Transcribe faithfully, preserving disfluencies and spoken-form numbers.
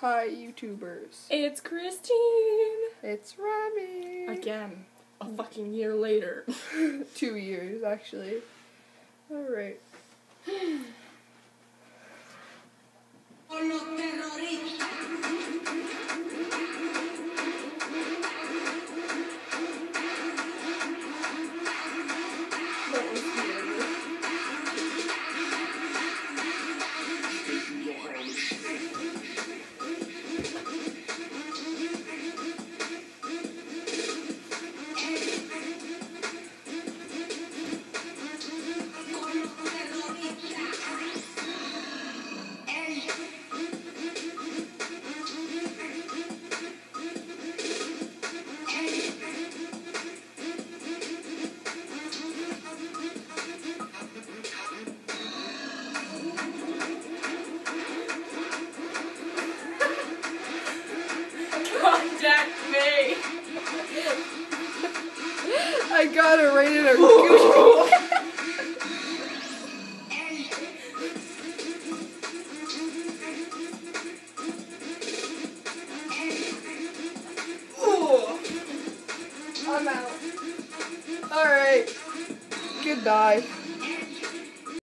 Hi, YouTubers. It's Christine! It's Remy. Again, a fucking year later. Two years, actually. Alright. Contact me! I got it right in her Google. I'm out. Alright. Goodbye.